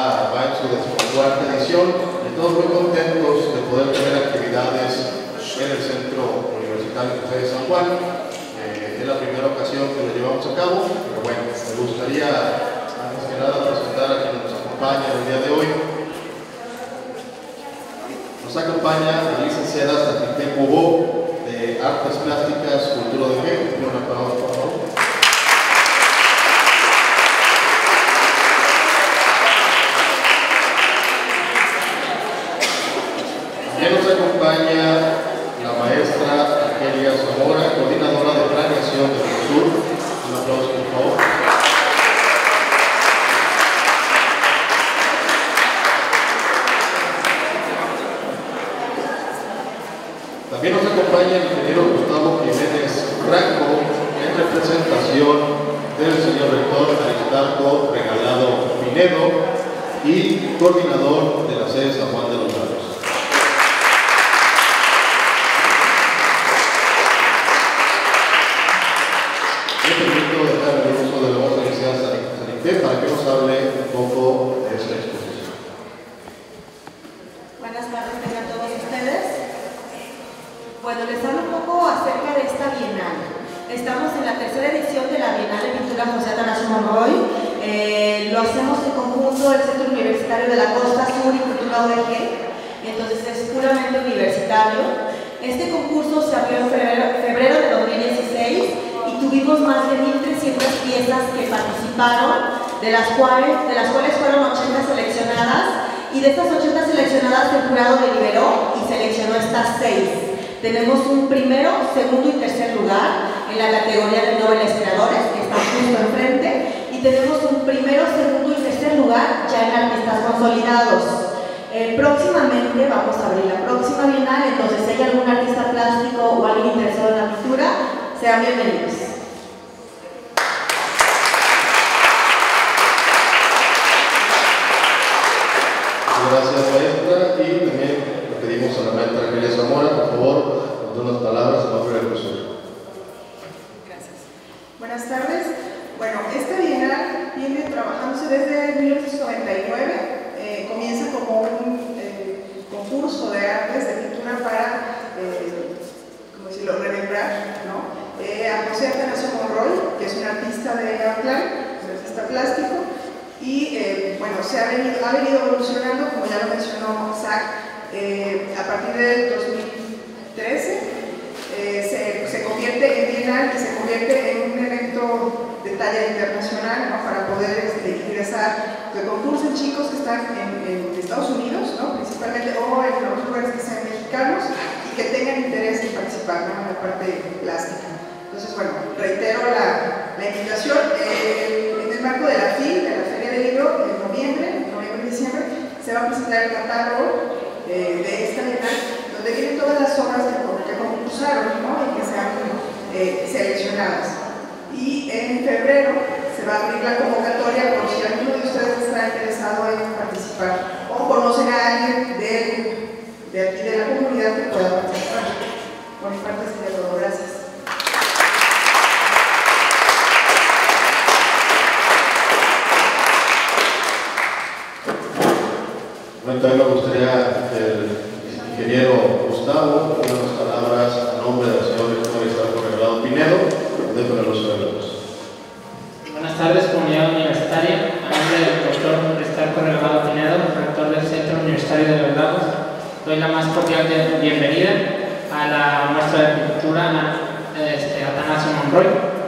va en su 14ª edición y todos muy contentos de poder tener actividades en el Centro Universitario José de San Juan. Es la primera ocasión que lo llevamos a cabo, pero bueno, me gustaría antes que nada presentar a quien nos acompaña el día de hoy. Nos acompaña la licenciada Satite Cubó de Artes Plásticas, Cultura de Género. Un aplauso, por favor. También nos acompaña la maestra Argelia Zamora, coordinadora de planeación de Sur. Un aplauso, por favor. También nos acompaña el ingeniero Gustavo Jiménez Franco en representación del señor rector Aristarco Regalado Pinedo y coordinador de la sede San Juan de los Lagos. Me permito dejar el uso de la voz de la licenciada Sarité para que nos hable un poco de esta exposición. Buenas tardes a todos ustedes. Bueno, les hablo un poco acerca de esta Bienal. Estamos en la 3ª edición de la Bienal de Pintura José Atanasio Monroy. Lo hacemos en conjunto del Centro Universitario de la Costa Sur y Cultura UDG. Entonces es puramente universitario. Este concurso se abrió en febrero de 2016 y tuvimos más de 1.300 piezas que participaron, de las cuales fueron 80 seleccionadas, y de estas 80 seleccionadas el jurado deliberó y seleccionó estas 6. Tenemos un primero, segundo y tercer lugar en la categoría de noveles creadores, que está justo enfrente, y tenemos un primero, segundo y tercer lugar ya en artistas consolidados. Próximamente vamos a abrir la próxima Bienal, entonces si hay algún artista plástico o alguien interesado en la pintura, sean bienvenidos. Gracias, maestra, y también le pedimos a la maestra Argelia Zamora, por favor, con unas palabras en nombre del profesor. Gracias. Buenas tardes. Bueno, esta Bienal viene trabajándose desde 1999. Comienza como un concurso de artes de pintura para, ¿cómo decirlo?, remembrar, ¿no? A José Atanasio Monroy, que es un artista de Autlán, un artista plástico, y bueno, ha venido evolucionando, como ya lo mencionó Zach, a partir del 2013 se convierte en Bienal y se convierte en un evento de talla internacional, ¿no?, para poder ingresar, que concursen chicos que están en Estados Unidos, ¿no?, principalmente, o en los lugares que sean mexicanos y que tengan interés en participar, ¿no?, en la parte plástica. Entonces, bueno, reitero la invitación. En el marco de la FIL, de la Feria del Libro, en noviembre y diciembre, se va a presentar el catálogo de esta Bienal, donde vienen todas las obras que concursaron, ¿no?, y que sean seleccionadas. Y en febrero se va a abrir la convocatoria por si alguno de ustedes está interesado en participar o conocen a alguien de aquí de la comunidad que pueda participar. Por mi parte sería todo. Gracias. Bueno, también me gustaría que el ingeniero Gustavo ponga unas palabras a nombre del señor rector Aristarco Regalado Pinedo de Poderoso de Lagos. Buenas tardes, comunidad universitaria. A nombre del doctor Aristarco Regalado Pinedo, rector del Centro Universitario de los Lagos, doy la más cordial bienvenida a la muestra de pintura Atanasio Monroy.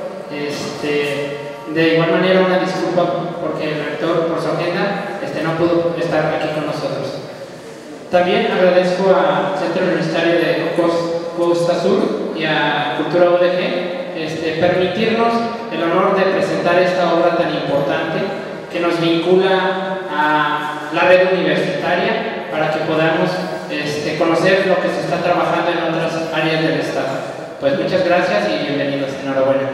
De igual manera, una disculpa porque el rector, por su agenda, no pudo estar aquí con nosotros. También agradezco al Centro Universitario de Costa Sur y a Cultura UDG permitirnos el honor de presentar esta obra tan importante que nos vincula a la red universitaria para que podamos conocer lo que se está trabajando en otras áreas del Estado. Pues muchas gracias y bienvenidos. Enhorabuena.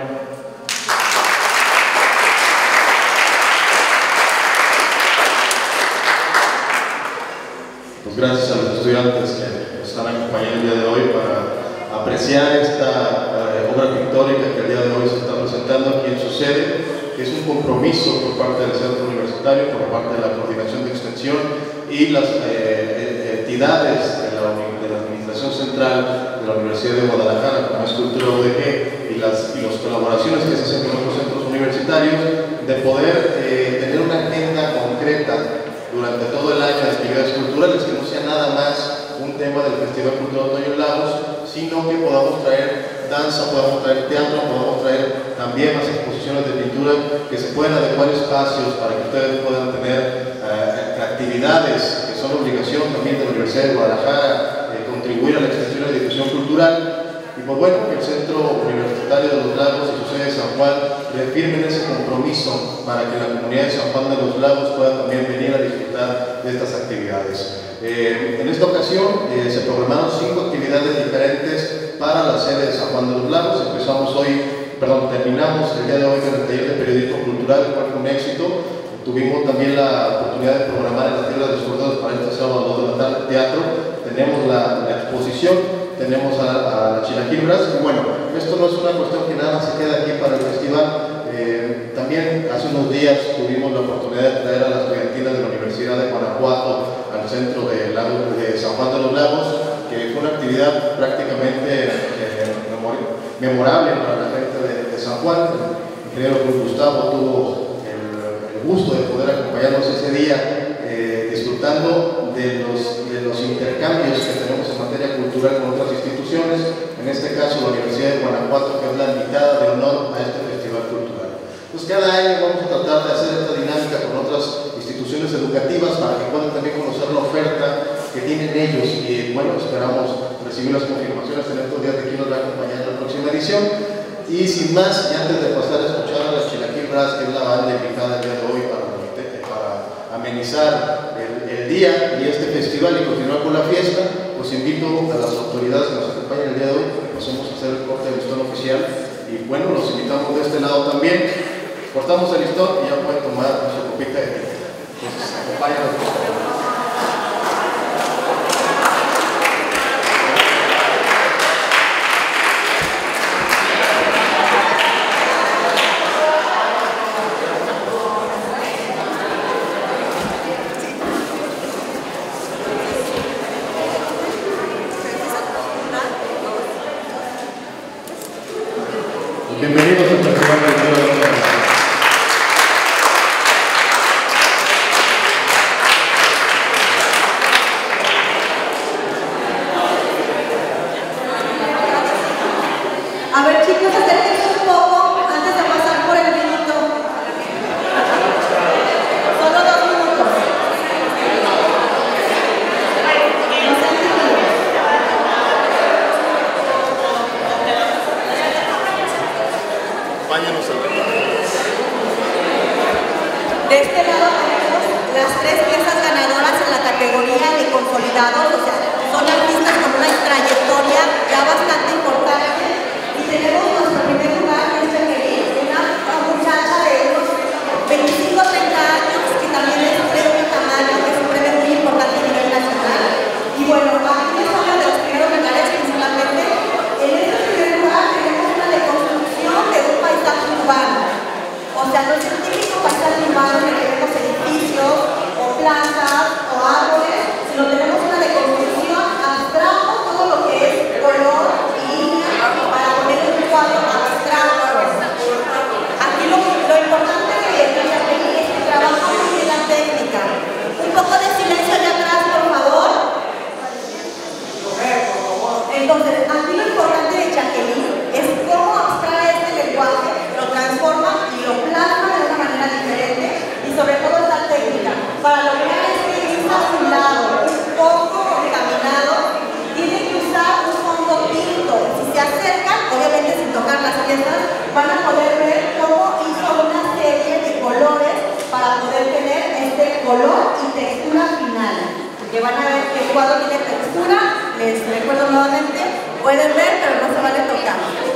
Pues gracias a los estudiantes que nos están acompañando el día de hoy para apreciar esta obra pictórica que el día de hoy se está presentando aquí en su sede, que es un compromiso por parte del Centro Universitario, por parte de la Coordinación de extensión y las entidades de la Administración Central de la Universidad de Guadalajara, como es Cultura UDG, y las colaboraciones que se hacen con otros centros universitarios, de poder tener una agenda concreta durante todo el año de actividades culturales, que no sea nada más un tema del Festival Cultural Otoño en Lagos, sino que podamos traer danza, podamos traer teatro, podamos traer también las exposiciones de pintura, que se puedan adecuar espacios para que ustedes puedan tener actividades que son obligación también de la Universidad de Guadalajara, contribuir a la extensión y la difusión cultural. Y pues bueno, que el Centro Universitario de los Lagos y su sede de San Juan reafirmen ese compromiso para que la comunidad de San Juan de los Lagos pueda también venir a disfrutar de estas actividades. En esta ocasión se programaron 5 actividades diferentes para la sede de San Juan de los Lagos. Terminamos el día de hoy con el taller de periodismo cultural, el cual fue un éxito. Tuvimos también la oportunidad de programar en la Tierra de Sordos para este sábado a 2 de la tarde teatro. Tenemos la exposición, tenemos a la Chilaquil-Brass, y bueno, esto no es una cuestión que nada se queda aquí para el festival. También hace unos días tuvimos la oportunidad de traer a las estudiantinas de la Universidad de Guanajuato al centro de San Juan de los Lagos, que fue una actividad prácticamente memorable para la gente de San Juan. El ingeniero Gustavo tuvo el gusto de poder acompañarnos ese día, disfrutando de los intercambios que tenemos en materia cultural con otras instituciones, en este caso la Universidad de Guanajuato, que es la invitada de honor a este festival cultural. Pues cada año vamos a tratar de hacer esta dinámica con otras instituciones educativas para que puedan también conocer la oferta que tienen ellos, y bueno, esperamos recibir las confirmaciones en estos días de quién nos va a acompañar en la próxima edición. Y sin más, y antes de pasar a escuchar a la Chilaquil-Brass, que es la banda invitada el día de hoy para amenizar el día y este festival y continuar con la fiesta, pues invito a las autoridades que nos acompañan el día de hoy que pasemos a hacer el corte de listón oficial. Y bueno, los invitamos de este lado también. Cortamos el listón y ya pueden tomar su copita de té. Entonces, acompáñanos. Bienvenidos al Festival de Cultura de Otoño. A ver, chicos, acérquense un poco antes de pasar por el minuto. Solo 2 minutos. No sean tímidos. Acompáñanos al De este lado tenemos las 3 piezas ganadoras en la categoría de consolidados, o sea, son artistas con una trayectoria ya bastante importante. Y tenemos nuestro primer lugar, que es una muchacha de unos 25 o 30 años, que también es premio Tamayo, que es un premio muy importante a nivel nacional. Y bueno, aquí es uno de los primeros lugares principalmente. En este primer lugar tenemos una deconstrucción de un paisaje urbano. O sea, no es el típico paisaje urbano en el que vemos edificios, o plantas, o árboles, sino tenemos una deconstrucción abstracta, todo lo que es color y línea, para poner un cuadro abstracto. Aquí lo importante de Jacqueline es que trabaja muy bien la técnica. Un poco de silencio allá atrás, por favor. Entonces, aquí lo importante de Jacqueline es cómo abstrae este lenguaje, lo transforma y lo plasma de una manera diferente, y sobre todo esta técnica, para lograr este gris azulado, un poco contaminado, tiene que usar un fondo tinto. Si se acercan, obviamente sin tocar las piezas, van a poder ver cómo hizo una serie de colores para poder tener este color y textura final. Que van a ver que el cuadro tiene textura, les recuerdo nuevamente, pueden ver, pero no se vale tocar.